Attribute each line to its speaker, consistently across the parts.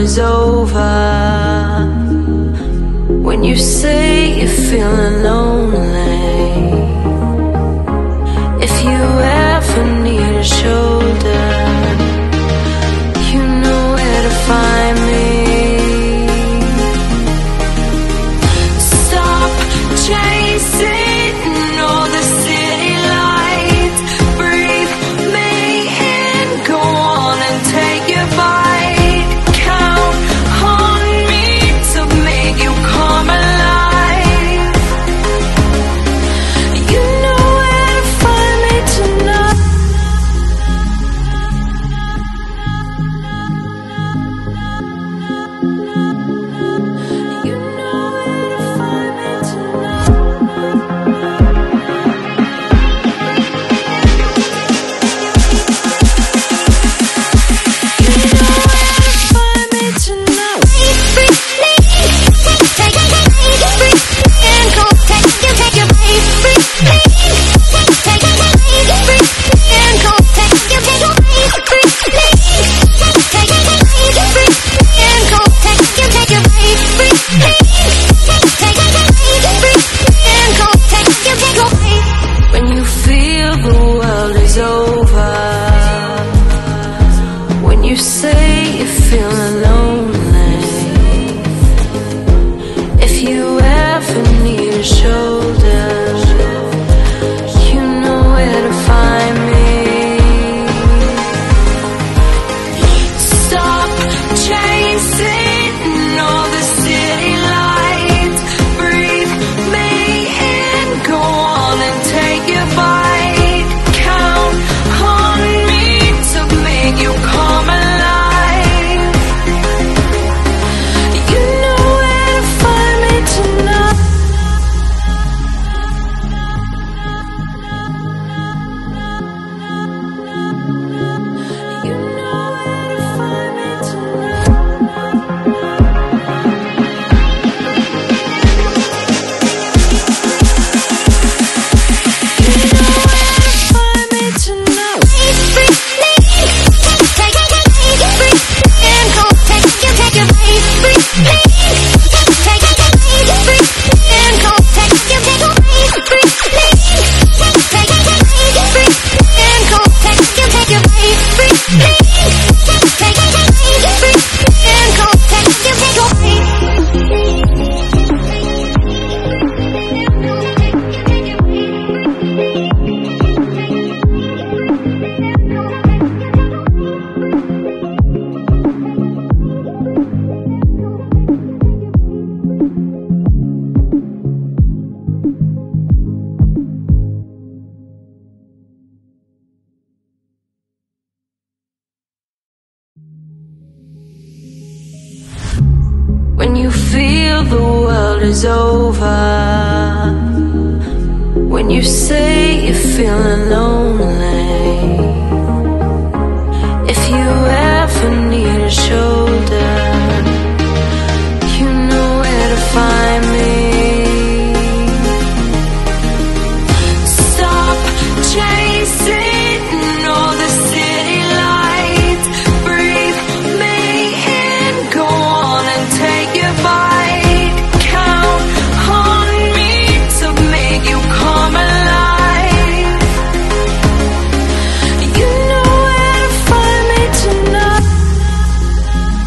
Speaker 1: is over, when you say you're feeling lonely, if you ever need a shoulder, you know where to find me. Stop chasing all the city lights, breathe me in, go on and take your bite, count on me to make you come alive. You know where to find me tonight. You know where to find me tonight. You know where to find me tonight. When you feel the world is over, when you say you're feeling lonely, if you ever need a shoulder, you know where to find me. Stop chasing all the city lights, breathe me in, go on and take your bite, count on me to make you come alive. You know where to find me tonight. You know where to find me tonight. You know where to find me tonight. When you feel the world is over, when you say you're feeling lonely, if you ever need a shoulder, you know where to find me. Stop chasing all the city lights, breathe me in, go on and take your bite, count on me to make you come alive. You know where to find me tonight.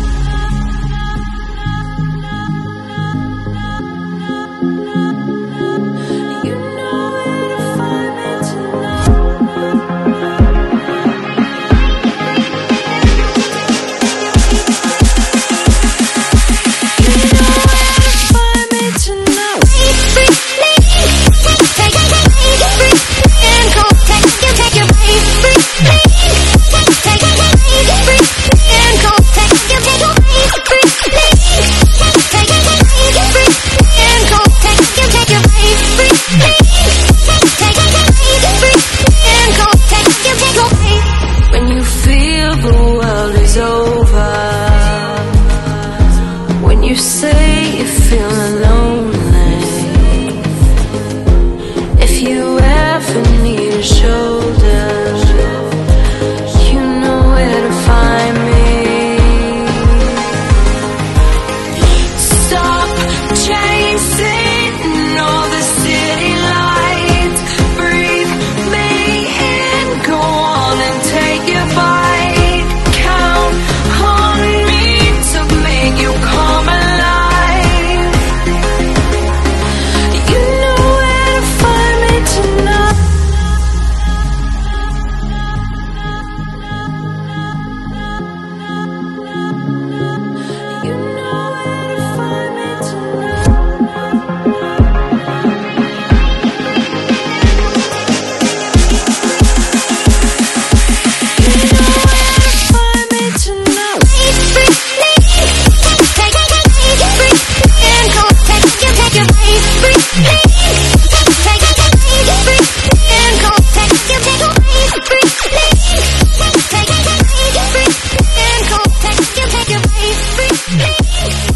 Speaker 2: Hey!